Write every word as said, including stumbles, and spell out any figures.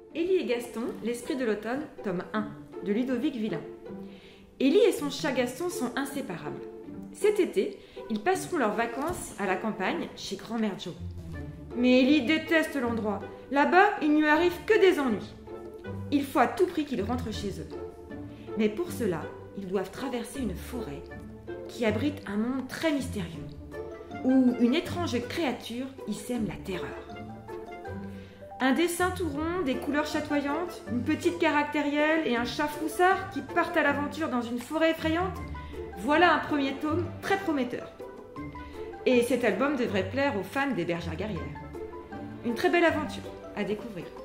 Élie et Gaston, l'esprit de l'automne, tome un, de Ludovic Villain. Élie et son chat Gaston sont inséparables. Cet été, ils passeront leurs vacances à la campagne chez Grand-mère Jo. Mais Élie déteste l'endroit. Là-bas, il ne lui arrive que des ennuis. Il faut à tout prix qu'ils rentrent chez eux. Mais pour cela, ils doivent traverser une forêt qui abrite un monde très mystérieux, où une étrange créature y sème la terreur. Un dessin tout rond, des couleurs chatoyantes, une petite caractérielle et un chat froussard qui partent à l'aventure dans une forêt effrayante, voilà un premier tome très prometteur. Et cet album devrait plaire aux fans des bergères guerrières. Une très belle aventure à découvrir.